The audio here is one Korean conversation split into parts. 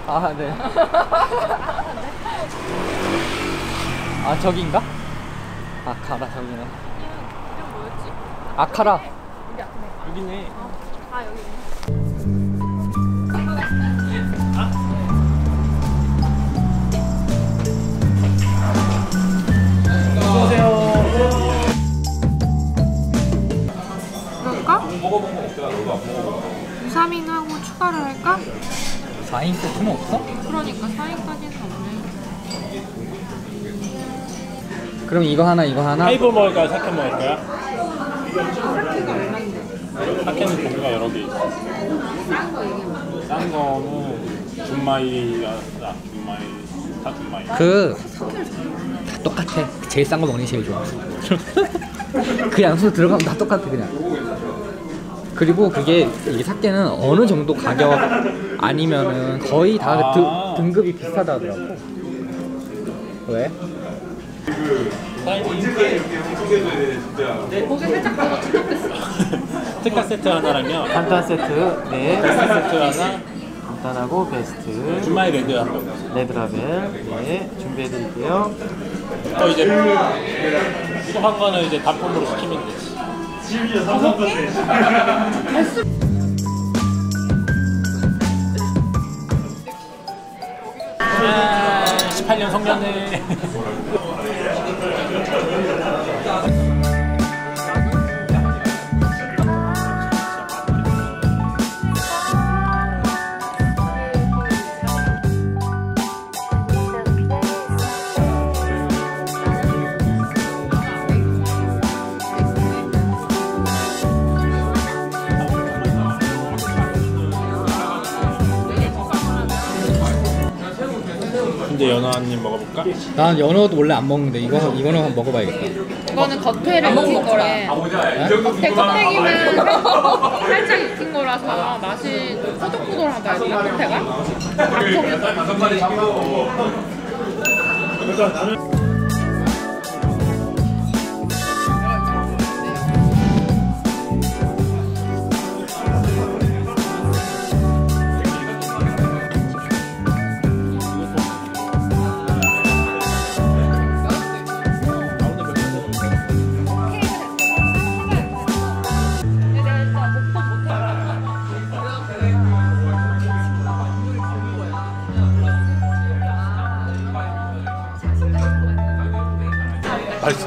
아, 네. 아, 저기인가? 아카라, 저기네. 이름 뭐였지? 아카라. 여기 앞에. 여기네. 아, 여기. 어서오세요. 그럴까? 유사민하고 추가를 할까? 4인 세트는 없어? 그러니까 4인까지는 없네. 그럼 이거 하나, 이거 하나? 하이볼 먹을까요? 사케 먹을까요? 사케는 종류가 여러 개 있어. 싼 거 얘기해봐. 싼 거는 준마이가 싸. 준마이, 다 준마이. 다 똑같아. 제일 싼 거 먹는 게 제일 좋아. 그 양수 들어가면 다 똑같아 그냥. 그리고 이게 사케는 어느 정도 가격 아니면은 거의 다 등급이 비슷하다 하더라고. 왜? 거기 살짝 그거 추적됐어. 특가 세트 하나랑요. 간단 세트, 네. 베스트 세트 하나. 간단하고 베스트. 준마이 레드 한 번. 레드라벨, 네. 준비해드릴게요. 또 이제 부족한 거는 이제 단품으로 시키면 되지. 18년 성년회. 근데 연어 한 입 먹어볼까? 난 연어도 원래 안 먹는데 이거는 한번 먹어봐야겠다. 이거는 겉회를 익힌 거래. 겉에 껍데기만 살짝 익힌 거라서 맛이 꼬들꼬들하다 해야 되나, 겉에가? 맛있어.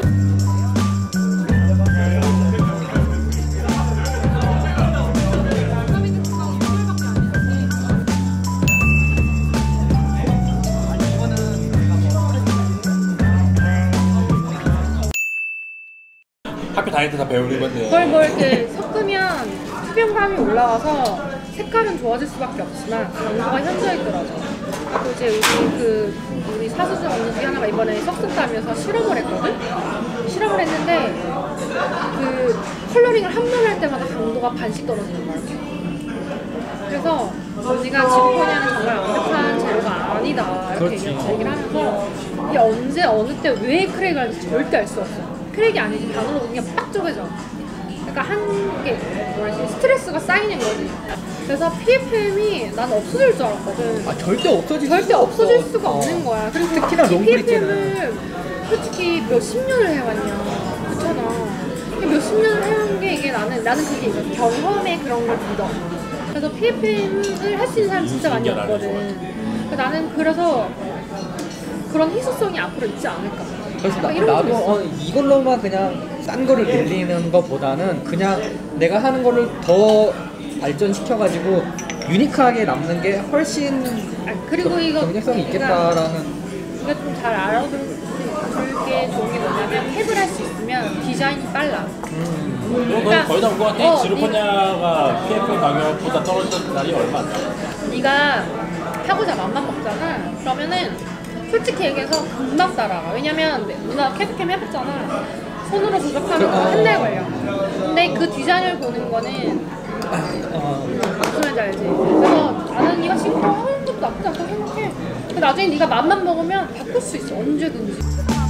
학교 다닐 때 다 배우는 건데. 그걸 뭐 이렇게 섞으면 수병감이 올라와서 색깔은 좋아질 수밖에 없지만 강도가 현저히 떨어져. 그리고 이제 우리 사수생 언니 하나가 이번에 석습담에서 실험을 했거든? 실험을 했는데 그 컬러링을 한 번 할 때마다 강도가 반씩 떨어지는 거야. 그래서 언니가 지르코니아는 정말 완벽한 재료가 아니다 이렇게 얘기를 하면서 이게 언제 어느 때 왜 크랙을 하는지 절대 알 수 없어. 크랙이 아니지 반으로 그냥 빡 쪼개져. 그러니까 한 게 뭐지 스트레스가 쌓이는 거지. 그래서 PFM이 난 없어질 줄 알았거든. 아 절대 없어질 수가 없는 거야. 그리고 특히나 PFM을 솔직히 몇십 년을 해왔냐, 그렇잖아. 몇십 년을 해온 게 이게 나는 그게 있어. 경험에 그런 걸 믿어. 그래서 PFM을 할 수 있는 사람 진짜 많이 없거든. 나는 그래서 그런 희소성이 앞으로 있지 않을까. 그래서 나도 이걸로만 그냥 싼 거를 늘리는 것보다는 그냥 내가 하는 거를 더 발전시켜가지고 유니크하게 남는 게 훨씬 그리고 이거 경쟁성이 있겠다라는. 이거 좀 잘 알아둘 게 좋은 게 뭐냐면 탭을 할 수 있으면 디자인이 빨라. 그러니까 거의 다 온 것 같아. 지르코니아가 PF 가격보다 떨어졌던 날이 얼마 안 돼. 네가 하고자 맘만 먹잖아. 그러면은 솔직히 얘기해서 금방 따라가. 왜냐면 누나 캡캠 해봤잖아. 손으로 조작하면 한 달 걸려. 근데 그 디자인을 보는 거는 무슨 말인지 알지? 그래서 나는 이거 지금 하는 것도 나쁘지 않다고 생각해. 근데 나중에 네가 맘만 먹으면 바꿀 수 있어. 언제든지.